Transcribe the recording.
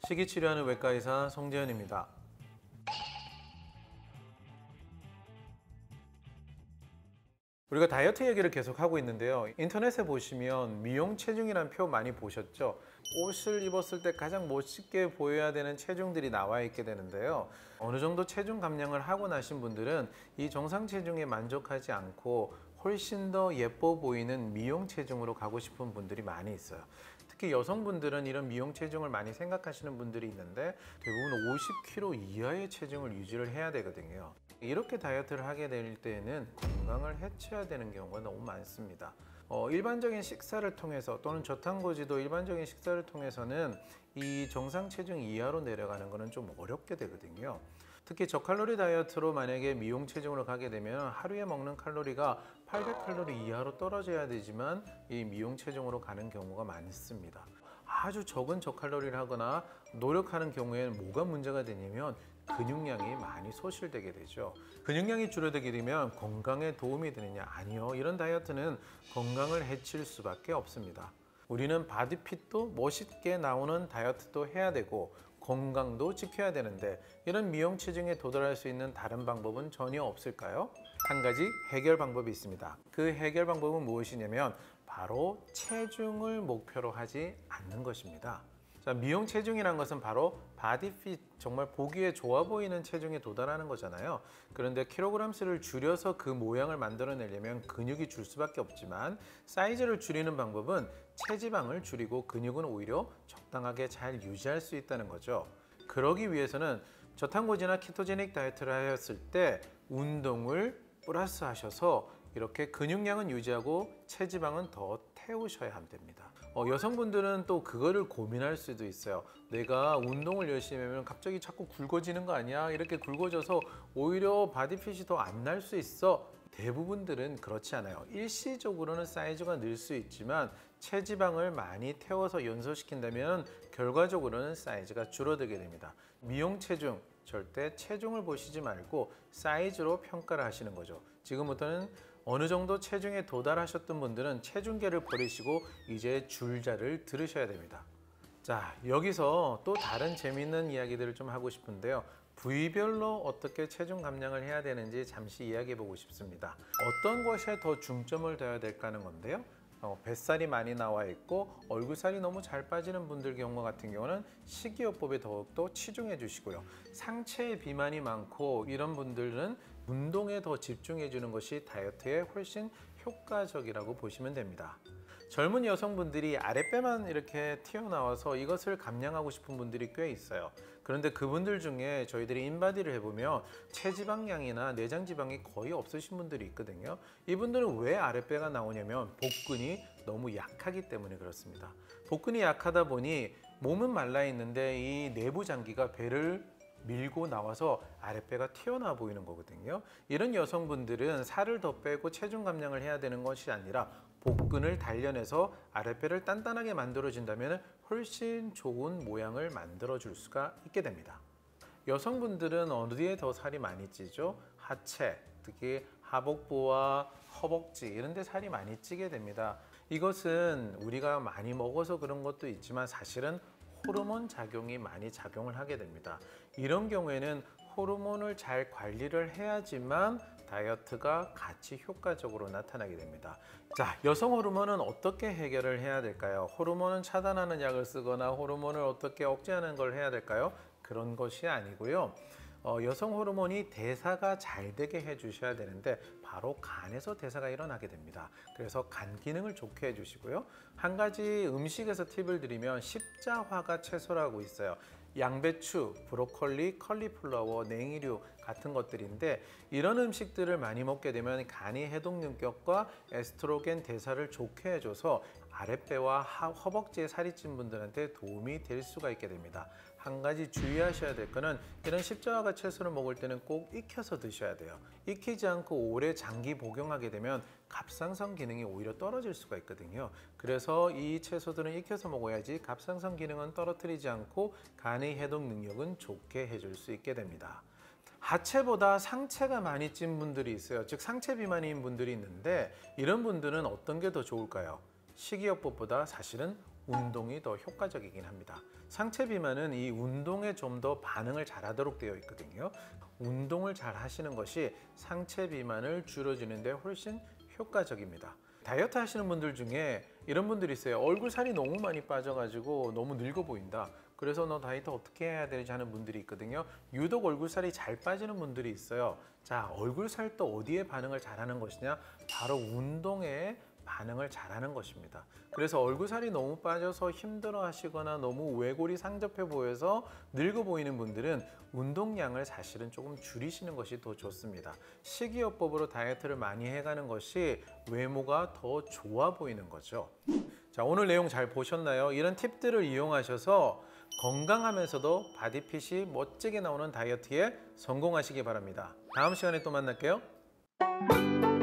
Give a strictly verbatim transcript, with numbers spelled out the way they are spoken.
식이치료하는 외과의사 송재현입니다. 우리가 다이어트 얘기를 계속 하고 있는데요. 인터넷에 보시면 미용 체중이라는 표 많이 보셨죠? 옷을 입었을 때 가장 멋있게 보여야 되는 체중들이 나와 있게 되는데요. 어느 정도 체중 감량을 하고 나신 분들은 이 정상 체중에 만족하지 않고 훨씬 더 예뻐 보이는 미용 체중으로 가고 싶은 분들이 많이 있어요. 특히 여성분들은 이런 미용 체중을 많이 생각하시는 분들이 있는데 대부분 오십 킬로그램 이하의 체중을 유지를 해야 되거든요. 이렇게 다이어트를 하게 될 때는 건강을 해쳐야 되는 경우가 너무 많습니다. 어, 일반적인 식사를 통해서 또는 저탄고지도 일반적인 식사를 통해서는 이 정상 체중 이하로 내려가는 것은 좀 어렵게 되거든요. 특히 저칼로리 다이어트로 만약에 미용 체중으로 가게 되면 하루에 먹는 칼로리가 팔백 칼로리 이하로 떨어져야 되지만 이 미용 체중으로 가는 경우가 많습니다. 아주 적은 저칼로리를 하거나 노력하는 경우에는 뭐가 문제가 되냐면 근육량이 많이 소실되게 되죠. 근육량이 줄어들게 되면 건강에 도움이 되느냐? 아니요. 이런 다이어트는 건강을 해칠 수밖에 없습니다. 우리는 바디핏도 멋있게 나오는 다이어트도 해야 되고 건강도 지켜야 되는데 이런 미용 체중에 도달할 수 있는 다른 방법은 전혀 없을까요? 한 가지 해결 방법이 있습니다. 그 해결 방법은 무엇이냐면 바로 체중을 목표로 하지 않는 것입니다. 자, 미용 체중이란 것은 바로 바디핏, 정말 보기에 좋아 보이는 체중에 도달하는 거잖아요. 그런데 킬로그램 수를 줄여서 그 모양을 만들어내려면 근육이 줄 수밖에 없지만 사이즈를 줄이는 방법은 체지방을 줄이고 근육은 오히려 적당하게 잘 유지할 수 있다는 거죠. 그러기 위해서는 저탄고지나 키토제닉 다이어트를 하였을 때 운동을 플러스 하셔서 이렇게 근육량은 유지하고 체지방은 더 태우셔야 됩니다. 어, 여성분들은 또 그거를 고민할 수도 있어요. 내가 운동을 열심히 하면 갑자기 자꾸 굵어지는 거 아니야? 이렇게 굵어져서 오히려 바디핏이 더 안 날 수 있어. 대부분들은 그렇지 않아요. 일시적으로는 사이즈가 늘 수 있지만 체지방을 많이 태워서 연소시킨다면 결과적으로는 사이즈가 줄어들게 됩니다. 미용 체중, 절대 체중을 보시지 말고 사이즈로 평가를 하시는 거죠. 지금부터는 어느 정도 체중에 도달하셨던 분들은 체중계를 버리시고 이제 줄자를 들으셔야 됩니다. 자, 여기서 또 다른 재미있는 이야기들을 좀 하고 싶은데요. 부위별로 어떻게 체중 감량을 해야 되는지 잠시 이야기해 보고 싶습니다. 어떤 것에 더 중점을 둬야 될까 하는 건데요. 어, 뱃살이 많이 나와 있고 얼굴살이 너무 잘 빠지는 분들 경우 같은 경우는 식이요법에 더욱더 치중해 주시고요. 상체에 비만이 많고 이런 분들은 운동에 더 집중해 주는 것이 다이어트에 훨씬 효과적이라고 보시면 됩니다. 젊은 여성분들이 아랫배만 이렇게 튀어나와서 이것을 감량하고 싶은 분들이 꽤 있어요. 그런데 그분들 중에 저희들이 인바디를 해보면 체지방량이나 내장지방이 거의 없으신 분들이 있거든요. 이분들은 왜 아랫배가 나오냐면 복근이 너무 약하기 때문에 그렇습니다. 복근이 약하다 보니 몸은 말라 있는데 이 내부 장기가 배를 밀고 나와서 아랫배가 튀어나와 보이는 거거든요. 이런 여성분들은 살을 더 빼고 체중 감량을 해야 되는 것이 아니라 복근을 단련해서 아랫배를 단단하게 만들어준다면 훨씬 좋은 모양을 만들어 줄 수가 있게 됩니다. 여성분들은 어디에 더 살이 많이 찌죠? 하체, 특히 하복부와 허벅지 이런 데 살이 많이 찌게 됩니다. 이것은 우리가 많이 먹어서 그런 것도 있지만 사실은 호르몬 작용이 많이 작용을 하게 됩니다. 이런 경우에는 호르몬을 잘 관리를 해야지만 다이어트가 같이 효과적으로 나타나게 됩니다. 자, 여성 호르몬은 어떻게 해결을 해야 될까요? 호르몬은 차단하는 약을 쓰거나 호르몬을 어떻게 억제하는 걸 해야 될까요? 그런 것이 아니고요. 어, 여성 호르몬이 대사가 잘 되게 해주셔야 되는데 바로 간에서 대사가 일어나게 됩니다. 그래서 간 기능을 좋게 해주시고요. 한 가지 음식에서 팁을 드리면 십자화가 채소라고 있어요. 양배추, 브로콜리, 컬리플라워, 냉이류 같은 것들인데 이런 음식들을 많이 먹게 되면 간이 해독능력과 에스트로겐 대사를 좋게 해줘서 아랫배와 허벅지에 살이 찐 분들한테 도움이 될 수가 있게 됩니다. 한 가지 주의하셔야 될 거는 이런 십자화가 채소를 먹을 때는 꼭 익혀서 드셔야 돼요. 익히지 않고 오래 장기 복용하게 되면 갑상선 기능이 오히려 떨어질 수가 있거든요. 그래서 이 채소들은 익혀서 먹어야지 갑상선 기능은 떨어뜨리지 않고 간의 해독 능력은 좋게 해줄 수 있게 됩니다. 하체보다 상체가 많이 찐 분들이 있어요. 즉 상체 비만인 분들이 있는데 이런 분들은 어떤 게 더 좋을까요? 식이요법보다 사실은 운동이 더 효과적이긴 합니다. 상체 비만은 이 운동에 좀 더 반응을 잘하도록 되어 있거든요. 운동을 잘 하시는 것이 상체 비만을 줄여주는 데 훨씬 효과적입니다. 다이어트 하시는 분들 중에 이런 분들이 있어요. 얼굴 살이 너무 많이 빠져가지고 너무 늙어 보인다. 그래서 너 다이어트 어떻게 해야 되지 하는 분들이 있거든요. 유독 얼굴 살이 잘 빠지는 분들이 있어요. 자, 얼굴 살 또 어디에 반응을 잘하는 것이냐? 바로 운동에 반응을 잘하는 것입니다. 그래서 얼굴 살이 너무 빠져서 힘들어 하시거나 너무 외골이 상접해 보여서 늙어 보이는 분들은 운동량을 사실은 조금 줄이시는 것이 더 좋습니다. 식이요법으로 다이어트를 많이 해가는 것이 외모가 더 좋아 보이는 거죠. 자, 오늘 내용 잘 보셨나요? 이런 팁들을 이용하셔서 건강하면서도 바디핏이 멋지게 나오는 다이어트에 성공하시기 바랍니다. 다음 시간에 또 만날게요.